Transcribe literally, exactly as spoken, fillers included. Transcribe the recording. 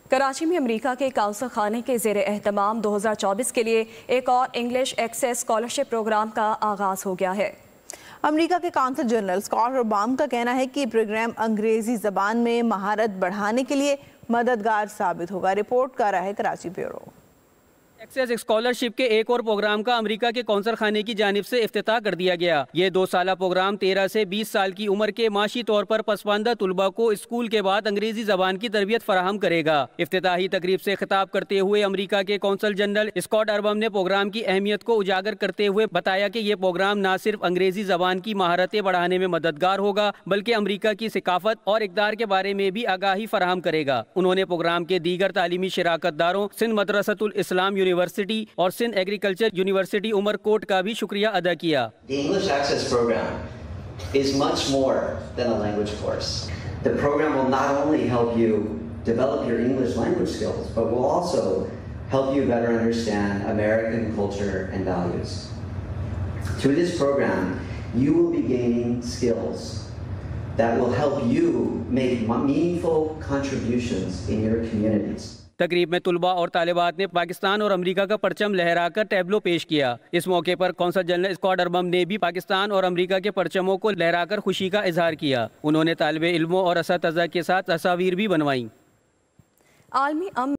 کراچی میں امریکہ کے کونسل خانے کے زیر اہتمام دو ہزار چوبیس کے لیے ایک اور انگلش ایکسیس اسکالرشپ پروگرام کا آغاز ہو گیا ہے۔ امریکہ کے کونسل جنرل اسکاٹ اربام کا کہنا ہے کہ یہ پروگرام انگریزی زبان میں مہارت بڑھانے کے لیے مددگار ثابت ہوگا۔ رپورٹ کر رہا ہے کراچی بیورو۔ ایکسیس اسکالرشپ کے ایک اور پروگرام کا امریکہ کے کونسل خانے کی جانب سے افتتاح کر دیا گیا۔ یہ دو سالہ پروگرام تیرہ سے بیس سال کی عمر کے معاشی طور پر پسماندہ طلباء کو اسکول کے بعد انگریزی زبان کی تربیت فراہم کرے گا۔ افتتاحی تقریب سے خطاب کرتے ہوئے امریکہ کے کونسل جنرل اسکاٹ اربم نے پروگرام کی اہمیت کو اجاگر کرتے ہوئے بتایا کہ یہ پروگرام نہ صرف انگریزی زبان کی مہارتیں بڑھانے میں مددگار ہوگا بلکہ امریکہ کی ثقافت اور اقدار کے بارے میں بھی آگاہی فراہم کرے گا۔ انہوں نے پروگرام کے دیگر تعلیمی شراکت داروں سندھ مدرسۃ الاسلام یونیورسٹی اور Sindh agriculture university Umerkot کا بھی شکریہ ادا کیا۔ The English Access Program is much more than a language course. The program will not only help you develop your English language skills, but will also help you better understand American culture and values. Through this program, you will be gaining skills that will help you make meaningful contributions in your communities. تقریب میں طلباء اور طالبات نے پاکستان اور امریکہ کا پرچم لہرا کر ٹیبلو پیش کیا۔ اس موقع پر کونسل جنرل اسکاٹ اربم نے بھی پاکستان اور امریکہ کے پرچموں کو لہرا کر خوشی کا اظہار کیا۔ انہوں نے طالب علموں اور اساتذہ کے ساتھ تصاویر بھی بنوائیں۔ عالمی